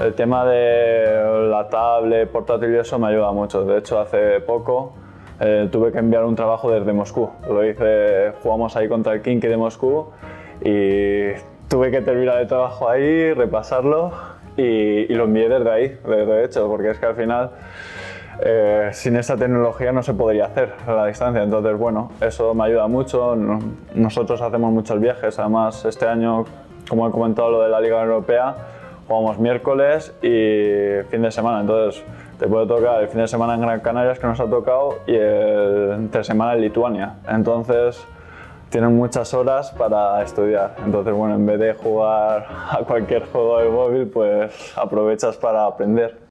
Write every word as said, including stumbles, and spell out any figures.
El tema de la tablet, portátil y eso me ayuda mucho. De hecho, hace poco eh, tuve que enviar un trabajo desde Moscú. Lo hice, jugamos ahí contra el Khimki de Moscú y tuve que terminar el trabajo ahí, repasarlo y, y lo envié desde ahí, de hecho, porque es que al final eh, sin esa tecnología no se podría hacer a la distancia. Entonces, bueno, eso me ayuda mucho. Nosotros hacemos muchos viajes, además este año, como he comentado lo de la Liga Europea, jugamos miércoles y fin de semana, entonces te puede tocar el fin de semana en Gran Canarias, que nos ha tocado, y el entre semana en Lituania. Entonces tienen muchas horas para estudiar. Entonces, bueno, en vez de jugar a cualquier juego de móvil, pues aprovechas para aprender.